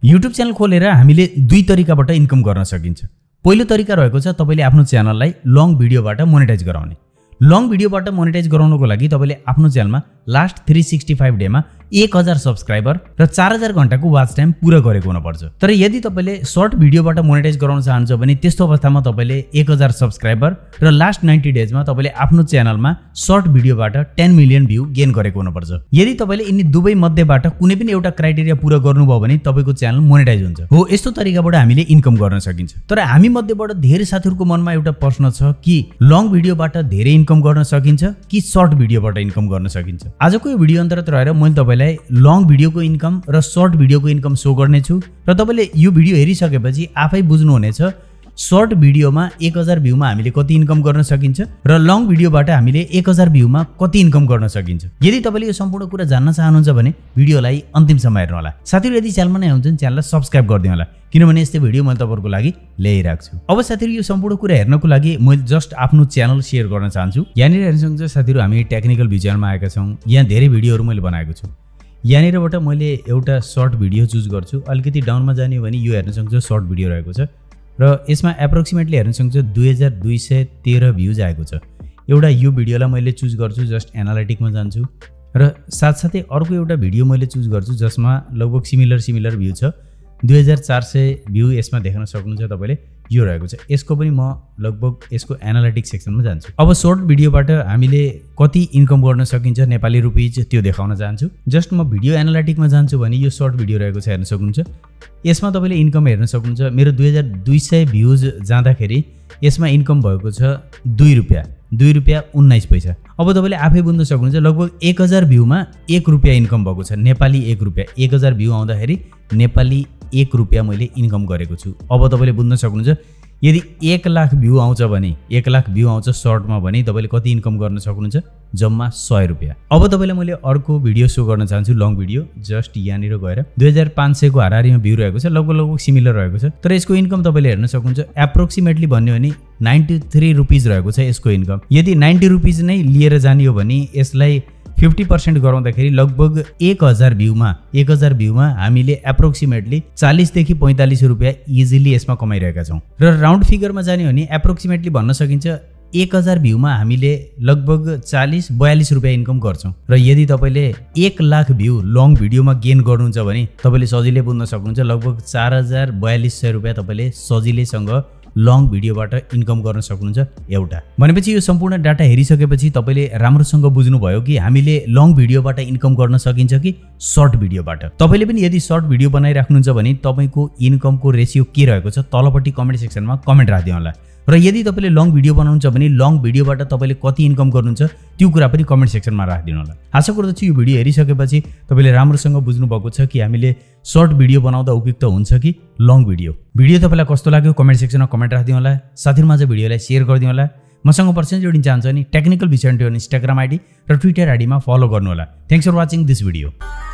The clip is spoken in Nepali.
युट्युब च्यानल खोलेर हामीले दुई तरिकाबाट इन्कम गर्न सकिन्छ। पहिलो तरिका रहेको छ तपाईले आफ्नो च्यानललाई लङ भिडियोबाट मोनेटाइज गराउने। लङ भिडियोबाट मोनेटाइज गराउनको लागि तपाईले आफ्नो च्यानलमा लास्ट 365 डेमा 1000 सब्स्क्राइबर र 4000 घण्टाको वाच टाइम पूरा गरेको हुनुपर्छ। तर यदि तपाईले सर्ट भिडियोबाट मोनेटाइज गराउन चाहनुहुन्छ भने त्यस्तो अवस्थामा तपाईले 1000 सब्स्क्राइबर र लास्ट 90 डेजमा तपाईले आफ्नो च्यानलमा सर्ट भिडियोबाट 10 मिलियन भ्यू गेन गरेको हुनुपर्छ। यदि तपाईले यिनी दुवै मध्येबाट कुनै पनि एउटा क्राइटेरिया पूरा गर्नुभयो भने तपाईको च्यानल मोनेटाइज हुन्छ। हो, यस्तो तरिकाबाट हामीले इन्कम गर्न सकिन्छ। तर हामी मध्येबाट धेरै साथीहरुको मनमा एउटा प्रश्न छ कि लङ भिडियोबाट धेरै इन्कम गर्न सकिन्छ कि सर्ट भिडियोबाट इन्कम गर्न सकिन्छ। आजको यो भिडियो अन्तर्गत रहेर मैले तपाईलाई लङ भिडियोको इन्कम र सर्ट भिडियोको इन्कम सो गर्नेछु र तपाईले यो भिडियो हेरिसकेपछि आफै बुझ्नुहुनेछ सर्ट भिडियोमा 1000 भ्यूमा हामीले कति इन्कम गर्न सकिन्छ र लङ भिडियोबाट हामीले 1000 भ्यूमा कति इन्कम गर्न सकिन्छ। यदि तपाईले यो सम्पूर्ण कुरा जान्न चाहनुहुन्छ भने भिडियोलाई अन्तिमसम्म हेर्नु होला। साथीहरु यदि च्यानलमा नयाँ हुनुहुन्छ भने च्यानललाई सब्स्क्राइब गरिदिनु होला, किनभने यस्तै भिडियो मैले तपाईहरुको लागि ल्याइराख्छु। अब साथीहरु यो सम्पूर्ण कुरा हेर्नको लागि मैले जस्ट आफ्नो च्यानल शेयर गर्न चाहन्छु। यहाँनिर हेर्न सक्नुहुन्छ साथीहरु हामी टेक्निकल भिजुअलमा आएका छौं। यहाँ धेरै भिडियोहरु मैले बनाएको छु। यहाँनिरबाट मैले एउटा सर्ट भिडियो चुज गर्छु। अलिकति डाउनमा जाने हो भने यो हेर्न सक्नुहुन्छ सर्ट भिडियो रहेको छ र यसमा एप्रोक्सिमेटली हेर्न सक्नुहुन्छ 2213 भ्यूज आएको छ। एउटा यो भिडियोलाई मैले चुज गर्छु, जस्ट एनालिटिकमा जान्छु र साथसाथै अर्को एउटा भिडियो मैले चुज गर्छु जसमा लगभग सिमिलर भ्यू छ। 2400 भ्यू यसमा देख्न सक्नुहुन्छ तपाईले, यो रहेको छ। यसको पनि म लगभग यसको एनालिटिक सेक्सनमा जान्छु। अब सर्ट भिडियोबाट हामीले कति इन्कम गर्न सकिन्छ नेपाली रुपीज त्यो देखाउन चाहन्छु। जस्ट म भिडियो एनालिटिकमा जान्छु भने यो सर्ट भिडियो रहेको छ, हेर्न सक्नुहुन्छ। यसमा तपाईले इन्कम हेर्न सक्नुहुन्छ। मेरो 2200 भ्यूज जाँदाखेरि यसमा इन्कम भएको छ 2 रुपैयाँ 19 पैसा। अब तपाईले आफै बुझ्न सक्नुहुन्छ लगभग 1000 भ्यूमा 1 रुपैयाँ इन्कम भएको छ, नेपाली 1 रुपैयाँ। 1000 भ्यू आउँदाखेरि नेपाली 1 रुपैयाँ मैले इन्कम गरेको छु। अब तपाईले बुझ्न सक्नुहुन्छ यदि 1 लाख भ्यू आउँछ भने 1 लाख भ्यू आउँछ सर्टमा भने तपाईले कति इन्कम गर्न सक्नुहुन्छ, जम्मा 100 रुपैयाँ। अब तपाईलाई मैले अर्को भिडियो सो गर्न चाहन्छु, लङ भिडियो। जस्ट यहाँनिर गएर 2500 को हाराहारीमा भ्यू रहेको छ, लगभग सिमिलर रहेको छ। तर यसको इन्कम तपाईले हेर्न सक्नुहुन्छ एप्रोक्सिमेटली भन्यो भने 93 रुपीज रहेको छ यसको इन्कम। यदि 90 रुपीज नै लिएर जाने हो भने यसलाई 50% गराउँदाखेरि लगभग 1000 भ्यूमा हामीले एप्रोक्सिमेटली 40 देखि 45 रुपैयाँ इजिली यसमा कमाइरहेका छौं। र राउन्ड फिगरमा जाने हो भने एप्रोक्सिमेटली भन्न सकिन्छ 1000 भ्यूमा हामीले लगभग 40-42 रुपैयाँ इन्कम गर्छौं। र यदि तपाईले 1 लाख भ्यू लङ भिडियोमा गेन गर्नुहुन्छ भने तपाईले सजिलै बुझ्न सक्नुहुन्छ लगभग 4200 रुपैयाँ तपाईले सजिलैसँग लङ भिडियोबाट इन्कम गर्न सक्नुहुन्छ एउटा। भनेपछि यो सम्पूर्ण डाटा हेरिसकेपछि तपाईले राम्रोसँग बुझ्नुभयो कि हामीले लङ भिडियोबाट इन्कम गर्न सकिन्छ कि सर्ट भिडियोबाट। तपाईले पनि यदि सर्ट भिडियो बनाइराख्नुहुन्छ भने तपाईको इन्कमको रेशियो के रहेको छ तलपट्टि कमेन्ट सेक्सनमा कमेन्ट राख्दिनु होला। र यदि तपाईले लङ भिडियो बनाउनुहुन्छ भने लङ भिडियोबाट तपाईले कति इन्कम गर्नुहुन्छ त्यो कुरा पनि कमेन्ट सेक्सनमा राख्दिनु होला। आशा गर्दछु यो भिडियो हेरिसकेपछि तपाईले राम्रोसँग बुझ्नु भएको छ कि हामीले सर्ट भिडियो बनाउँदा उपयुक्त हुन्छ कि लङ भिडियो। भिडियो तपाईलाई कस्तो लाग्यो कमेन्ट सेक्सनमा कमेन्ट राख्दिनु होला। साथीहरुमा चाहिँ भिडियोलाई शेयर गरिदिनु होला। मसँग पर्सनली जोडिन चाहन्छ भने टेक्निकल भिजुअल इन्स्टाग्राम आइडी र ट्विटर आइडीमा फलो गर्नु होला। Thanks for watching this video.